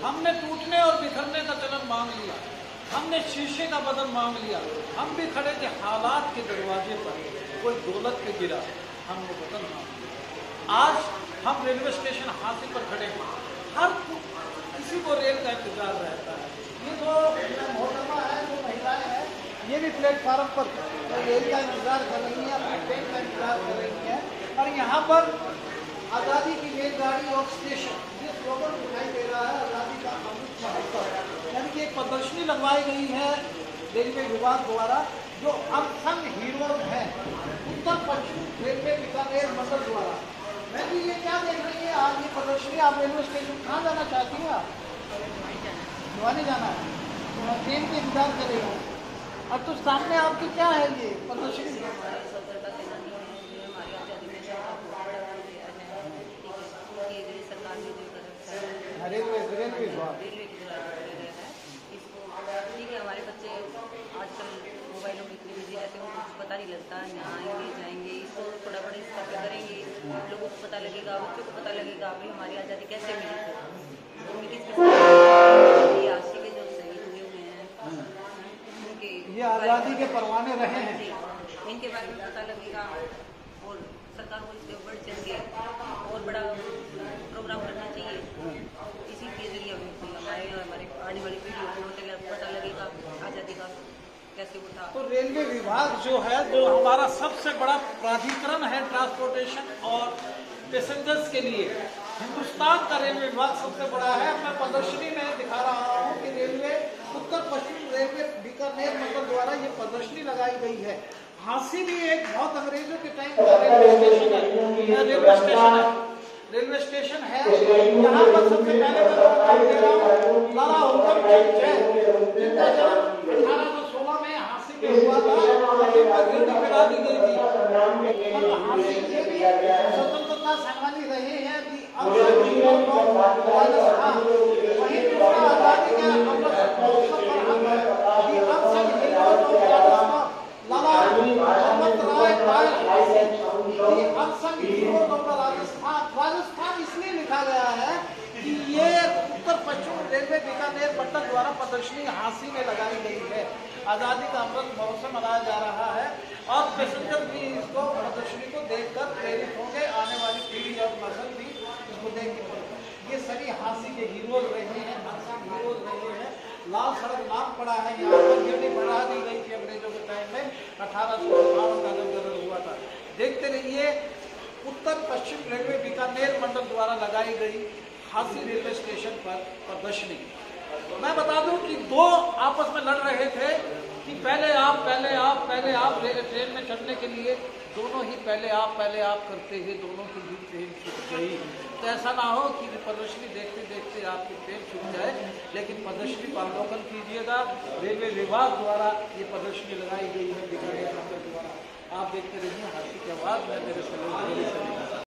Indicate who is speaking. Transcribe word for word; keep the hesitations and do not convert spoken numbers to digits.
Speaker 1: हमने टूटने और बिखरने का चलन मांग लिया, हमने शीशे का बदन मांग लिया, हम भी खड़े थे हालात के दरवाजे पर, कोई दौलत पे गिरा, हमने बदन मांग लिया। आज हम रेलवे स्टेशन हाथी पर खड़े हैं, हर किसी को रेल का इंतजार रहता है। ये जो मोहतरमा है, जो महिलाएं हैं, ये भी प्लेटफार्म पर रेल का इंतजार कर रही है, अपनी ट्रेन का इंतजार कर रही है। और यहाँ पर आज़ादी की रेलगाड़ी और स्टेशन, ये स्लोगन दिखाई दे रहा है, आज़ादी का अमृत महोत्सव, यानी कि एक प्रदर्शनी लगवाई गई है रेलवे विभाग द्वारा, जो अनसंग हीरो हैं उत्तर पश्चिम रेलवे बीकानेर मंडल द्वारा। मैं भी ये क्या देख रही है आज ये प्रदर्शनी, आप रेलवे स्टेशन कहाँ जाना चाहती हैं? आप भिवानी जाना है, तो ट्रेन के इंतजार करेगा। अब तो सामने आपकी क्या है ये प्रदर्शनी? रेलवे रेलवे विभाग
Speaker 2: ठीक है। हमारे बच्चे आजकल मोबाइलों में इतने बिजी रहते हैं, कुछ पता नहीं लगता, यहाँ आएंगे जाएंगे, इसको थोड़ा बड़ा इस पर करेंगे, लोगों को पता लगेगा, बच्चों को पता लगेगा भाई हमारी आज़ादी कैसे मिली थी, किस आशी के जो शहीद हुए हुए हैं उनके
Speaker 1: ये आज़ादी के परवाने रहे हैं,
Speaker 2: इनके बारे में पता लगेगा। और सरकार को इसके बढ़ चढ़ के और बड़ा प्रोग्राम करना चाहिए। इसी के जरिए हमारे हमारे आने वाली पीढ़ी को पता लगेगा आज़ादी का कैसे उठा।
Speaker 1: तो रेलवे विभाग जो है, जो हमारा सबसे बड़ा प्राधिकरण है ट्रांसपोर्टेशन और पैसेंजर्स के लिए, हिंदुस्तान का रेलवे विभाग सबसे बड़ा है। मैं प्रदर्शनी में दिखा रहा हूँ कि रेलवे उत्तर पश्चिम रेलवे बीकानेर मंडल द्वारा ये प्रदर्शनी लगाई गई है। हांसी भी एक बहुत अंग्रेजों के टाइम का रेलवे स्टेशन है, रेलवे स्टेशन है रेलवे स्टेशन है यहाँ पर सबसे पहले मैं लाला हुक्म चंद जैन, जिनका जन्म अठारह सौ सोलह में हांसी में हुआ था, फैला दी गई थी। और हांसी के भी स्वतंत्रता सेनानी रहे हैं, वही दूसरा आजादी के अमृत महोत्सव पर हम Lala Mohammad Rai unsung hero of Rajasthan. Rajasthan इसलिए लिखा गया है कि ये उत्तर पश्चिम रेलवे बीकानेर मंडल द्वारा प्रदर्शनी हांसी में लगाई गई है। आज़ादी का अमृत महोत्सव मनाया जा रहा है और पैसेंजर भी इसको प्रदर्शनी को देखकर प्रेरित होंगे, आने वाली पीढ़ी और नस्ल भी इसको देख के। ये सभी हांसी के हीरोज रहे हैं, अनसंग हीरोज रहे हैं। लाल सड़क नाम पड़ा है, यहाँ पर गिरनी बढ़ा दी गई थी अंग्रेजों के टाइम में, अठारह सौ सत्तावन का जब गदर हुआ था। देखते रहिए उत्तर पश्चिम रेलवे बीकानेर मंडल द्वारा लगाई गई हांसी रेलवे स्टेशन पर प्रदर्शनी। मैं बता दूं कि दो आपस में लड़ रहे थे कि पहले आप पहले आप पहले आप ट्रेन में चढ़ने के लिए दोनों ही पहले आप पहले आप करते हुए दोनों की भी ट्रेन छूट गई। तो ऐसा ना हो कि प्रदर्शनी देखते देखते आपकी ट्रेन छूट जाए, लेकिन प्रदर्शनी पर अवलोकन कीजिएगा। रेलवे विभाग द्वारा ये प्रदर्शनी लगाई गई है बीकानेर मंडल द्वारा। आप देखते रहिए हाथी की आवाज़ में मेरे सभी